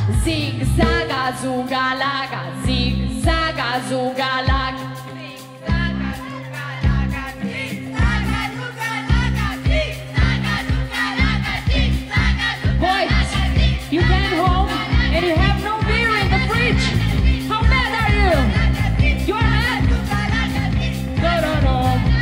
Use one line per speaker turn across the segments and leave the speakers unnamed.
zigzaga, zugalaga, zigzaga, zugalaga. Boys, you came home and you have no beer in the fridge. How mad are you? You're mad? No, no, no.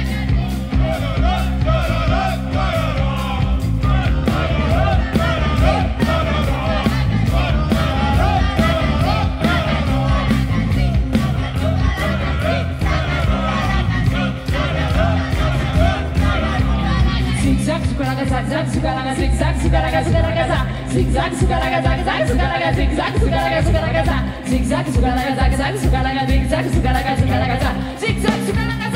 Zigzag, zigalaga, zigzag, zigalaga, zigzag, zigalaga, zigalaga, zigzag, zigalaga, zigzag, zigalaga, zigzag, zigalaga, zigalaga, zigzag, zigalaga, zigzag, zigalaga, zigzag, zigalaga, zigalaga, zigzag, zigalaga,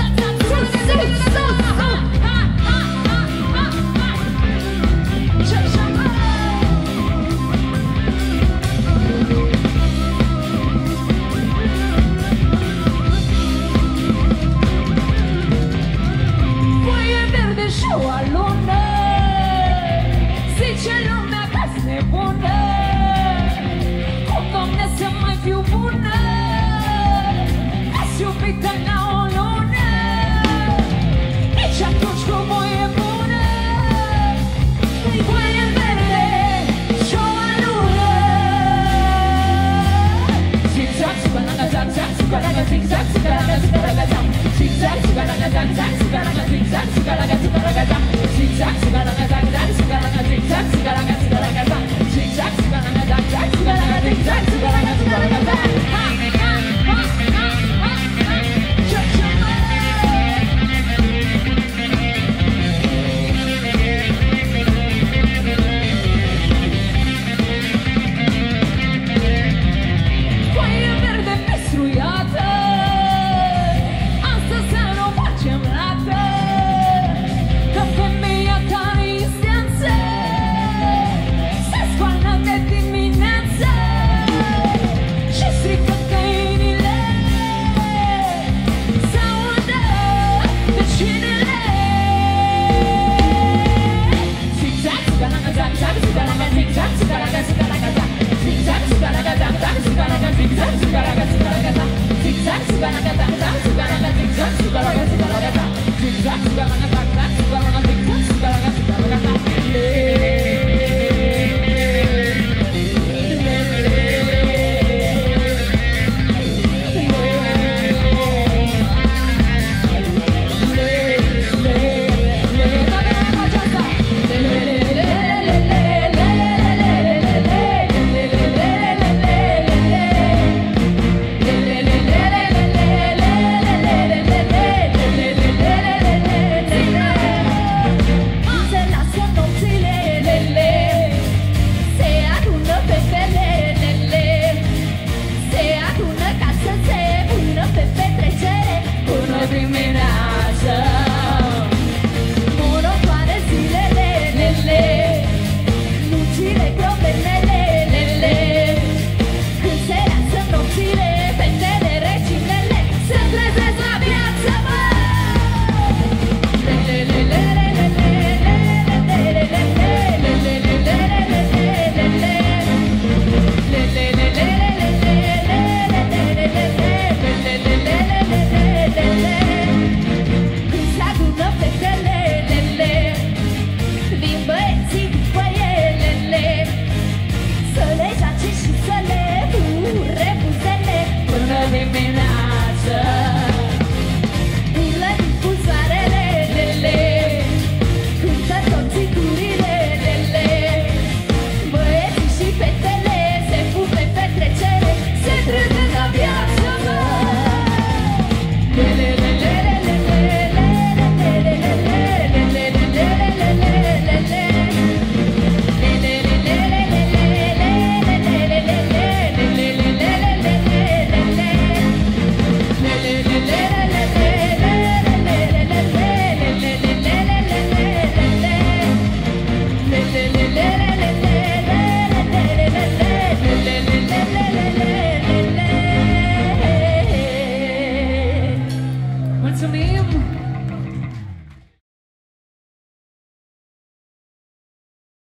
Foaie verde și o alună, zice lumea că-s nebună. Cum, Doamne, să mai fiu bună? Ați iubită la o lună, nici atunci cu voie bună. Foaie verde și o alună. Zigzag, zigalaga, zigzag, zigalaga, zigzag, zigalaga, zigalaga, zigzag, zigalaga, zigzag, zigalaga, zigzag, zigalaga, zigalaga, zigzag, zigalaga, zigzag, zigalaga, zigzag, zigalaga, zigalaga, zigzag, zigalaga, zigzag, zigalaga, zigzag, zigalaga,